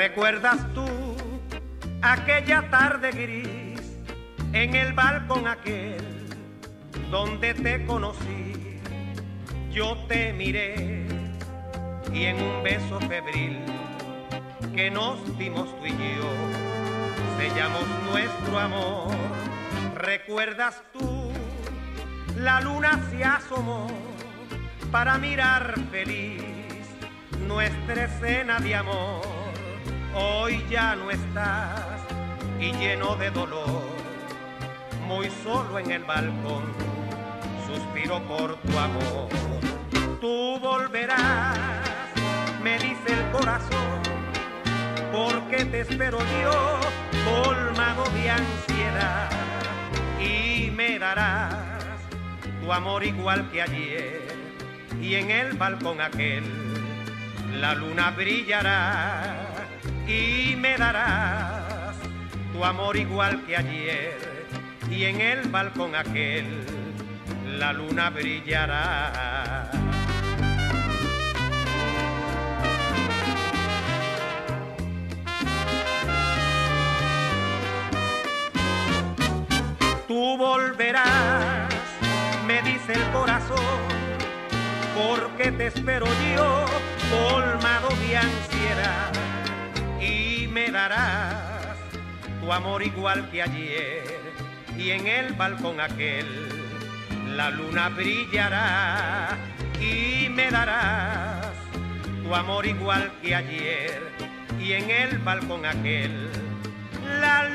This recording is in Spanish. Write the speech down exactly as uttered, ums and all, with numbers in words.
¿Recuerdas tú aquella tarde gris en el balcón aquel donde te conocí? Yo te miré y en un beso febril que nos dimos tú y yo sellamos nuestro amor. ¿Recuerdas tú? La luna se asomó para mirar feliz nuestra escena de amor. Hoy ya no estás y lleno de dolor, muy solo en el balcón, suspiro por tu amor. Tú volverás, me dice el corazón, porque te espero yo, colmado de ansiedad, y me darás tu amor igual que ayer, y en el balcón aquel la luna brillará, y me darás tu amor igual que ayer, y en el balcón aquel la luna brillará. Tú volverás, me dice el corazón, porque te espero yo, colmado de ansiedad, y me darás tu amor igual que ayer, y en el balcón aquel la luna brillará, y me darás tu amor igual que ayer, y en el balcón aquel la